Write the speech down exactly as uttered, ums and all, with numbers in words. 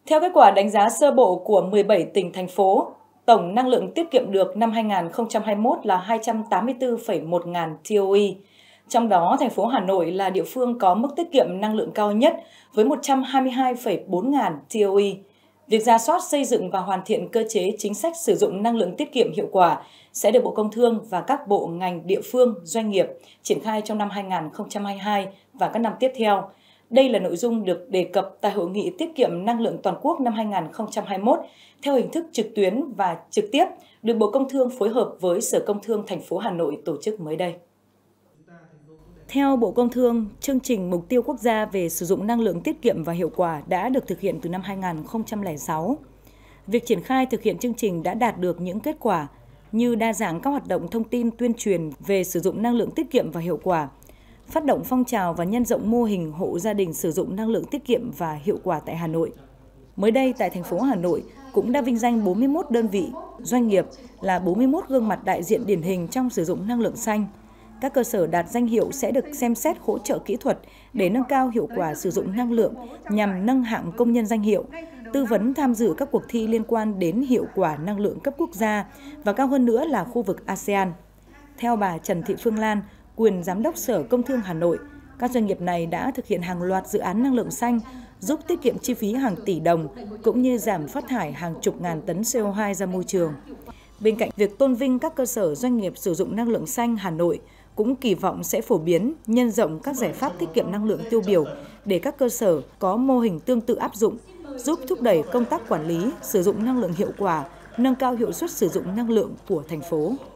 Theo kết quả đánh giá sơ bộ của mười bảy tỉnh, thành phố, tổng năng lượng tiết kiệm được năm hai nghìn không trăm hai mươi mốt là hai trăm tám mươi tư phẩy một ngàn ti ô i. Trong đó, thành phố Hà Nội là địa phương có mức tiết kiệm năng lượng cao nhất với một trăm hai mươi hai phẩy bốn ngàn ti ô i. Việc rà soát, xây dựng và hoàn thiện cơ chế chính sách sử dụng năng lượng tiết kiệm hiệu quả sẽ được Bộ Công Thương và các bộ ngành địa phương, doanh nghiệp triển khai trong năm hai nghìn không trăm hai mươi hai và các năm tiếp theo. Đây là nội dung được đề cập tại Hội nghị tiết kiệm năng lượng toàn quốc năm hai nghìn không trăm hai mươi mốt theo hình thức trực tuyến và trực tiếp được Bộ Công Thương phối hợp với Sở Công Thương thành phố Hà Nội tổ chức mới đây. Theo Bộ Công Thương, chương trình Mục tiêu Quốc gia về sử dụng năng lượng tiết kiệm và hiệu quả đã được thực hiện từ năm hai nghìn không trăm lẻ sáu. Việc triển khai thực hiện chương trình đã đạt được những kết quả như đa dạng các hoạt động thông tin tuyên truyền về sử dụng năng lượng tiết kiệm và hiệu quả, phát động phong trào và nhân rộng mô hình hộ gia đình sử dụng năng lượng tiết kiệm và hiệu quả tại Hà Nội. Mới đây, tại thành phố Hà Nội cũng đã vinh danh bốn mươi mốt đơn vị, doanh nghiệp là bốn mươi mốt gương mặt đại diện điển hình trong sử dụng năng lượng xanh. Các cơ sở đạt danh hiệu sẽ được xem xét hỗ trợ kỹ thuật để nâng cao hiệu quả sử dụng năng lượng nhằm nâng hạng công nhân danh hiệu, tư vấn tham dự các cuộc thi liên quan đến hiệu quả năng lượng cấp quốc gia và cao hơn nữa là khu vực a sê an. Theo bà Trần Thị Phương Lan, quyền Giám đốc Sở Công Thương Hà Nội, các doanh nghiệp này đã thực hiện hàng loạt dự án năng lượng xanh, giúp tiết kiệm chi phí hàng tỷ đồng, cũng như giảm phát thải hàng chục ngàn tấn xê o hai ra môi trường. Bên cạnh việc tôn vinh các cơ sở doanh nghiệp sử dụng năng lượng xanh, Hà Nội cũng kỳ vọng sẽ phổ biến, nhân rộng các giải pháp tiết kiệm năng lượng tiêu biểu để các cơ sở có mô hình tương tự áp dụng, giúp thúc đẩy công tác quản lý, sử dụng năng lượng hiệu quả, nâng cao hiệu suất sử dụng năng lượng của thành phố.